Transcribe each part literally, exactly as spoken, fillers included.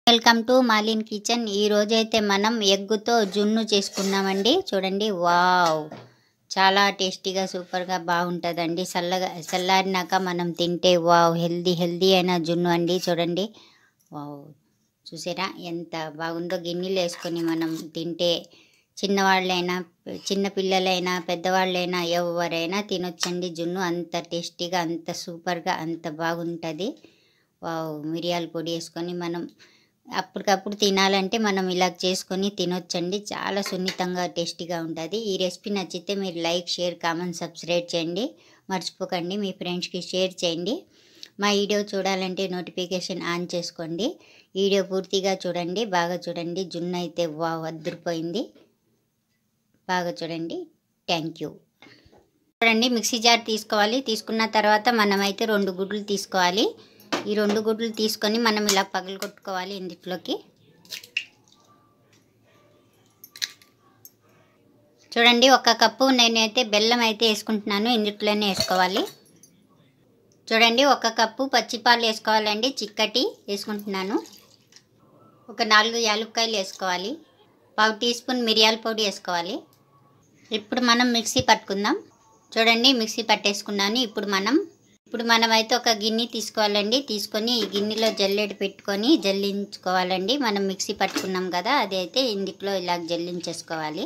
Welcome to మాలిన్ kitchen. ఈ రోజైతే మనం ఎగ్గుతో జున్ను చేసుకున్నామండి. చూడండి, వావ్, చాలా టేస్టీగా సూపర్గా బాగుంటుందండి. చల్లగా చల్లారినాక మనం తింటే వావ్, హెల్దీ హెల్దీ అయిన జున్ను అండి. చూడండి, వావ్, చూసారా ఎంత బాగుందో. గిన్నెలు వేసుకొని మనం తింటే చిన్నవాళ్ళైనా చిన్నపిల్లలైనా పెద్దవాళ్ళైనా ఎవరైనా తినొచ్చండి జున్ను. అంత టేస్టీగా, అంత సూపర్గా, అంత బాగుంటుంది. వావ్, మిరియాల పొడి వేసుకొని మనం అప్పటికప్పుడు తినాలంటే మనం ఇలా చేసుకొని తినొచ్చండి. చాలా సున్నితంగా టేస్టీగా ఉంటుంది. ఈ రెసిపీ నచ్చితే మీరు లైక్, షేర్, కామెంట్, సబ్స్క్రైబ్ చేయండి. మర్చిపోకండి, మీ ఫ్రెండ్స్కి షేర్ చేయండి. మా వీడియో చూడాలంటే నోటిఫికేషన్ ఆన్ చేసుకోండి. వీడియో పూర్తిగా చూడండి, బాగా చూడండి. జున్ను అయితే వావ్ అద్దరిపోయింది. బాగా చూడండి. Thank you. చూడండి, మిక్సీ జార్ తీసుకోవాలి. తీసుకున్న తర్వాత మనమైతే రెండు గుడ్లు తీసుకోవాలి. ఈ రెండు గుడ్లు తీసుకొని మనం ఇలా పగలు కొట్టుకోవాలి. ఇందులోకి చూడండి, ఒక కప్పు నేనైతే బెల్లం అయితే వేసుకుంటున్నాను. ఇందులోనే వేసుకోవాలి. చూడండి, ఒక కప్పు పచ్చిపాలు వేసుకోవాలండి. చిక్కటి వేసుకుంటున్నాను. ఒక నాలుగు యాలక్కాయలు వేసుకోవాలి. పావు టీ స్పూన్ మిరియాల పొడి వేసుకోవాలి. ఇప్పుడు మనం మిక్సీ పట్టుకుందాం. చూడండి, మిక్సీ పట్టేసుకున్నాను. ఇప్పుడు మనం ఇప్పుడు మనమైతే ఒక గిన్నె తీసుకోవాలండి. తీసుకొని ఈ గిన్నెలో జల్లెడ పెట్టుకొని జల్లించుకోవాలండి. మనం మిక్సీ పట్టుకున్నాం కదా, అది అయితే ఇందులో ఇలా జల్లించేసుకోవాలి.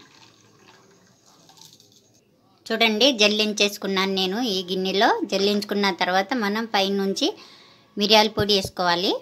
చూడండి, జల్లించేసుకున్నాను నేను ఈ గిన్నెలో. జల్లించుకున్న తర్వాత మనం పైనుంచి మిరియాల పొడి వేసుకోవాలి.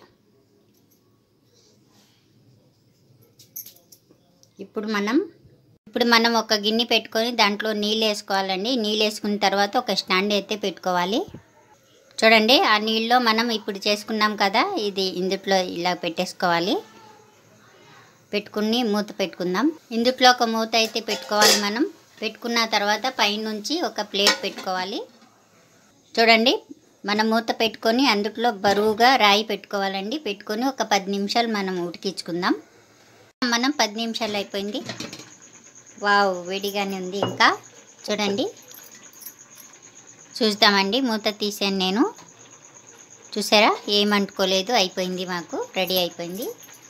ఇప్పుడు మనం ఇప్పుడు మనం ఒక గిన్నె పెట్టుకొని దాంట్లో నీళ్ళు వేసుకోవాలండి. నీళ్ళు వేసుకున్న తర్వాత ఒక స్టాండ్ అయితే పెట్టుకోవాలి. చూడండి, ఆ నీళ్ళలో మనం ఇప్పుడు చేసుకున్నాం కదా, ఇది ఇందులో ఇలా పెట్టేసుకోవాలి. పెట్టుకుని మూత పెట్టుకుందాం. ఇందులో ఒక మూత అయితే పెట్టుకోవాలి. మనం పెట్టుకున్న తర్వాత పైనుంచి ఒక ప్లేట్ పెట్టుకోవాలి. చూడండి, మనం మూత పెట్టుకొని అందులో బరువుగా రాయి పెట్టుకోవాలండి. పెట్టుకొని ఒక పది నిమిషాలు మనం ఉడికించుకుందాం. మనం పది నిమిషాలు అయిపోయింది. వావ్, వేడిగానే ఉంది. ఇంకా చూడండి, చూద్దామండి. మూత తీసాను నేను. చూసారా, ఏమంటుకోలేదు. అయిపోయింది, మాకు రెడీ అయిపోయింది.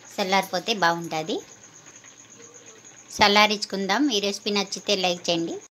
చల్లారిపోతే బాగుంటుంది. చల్లారించుకుందాం. ఈ రెసిపీ నచ్చితే లైక్ చేయండి.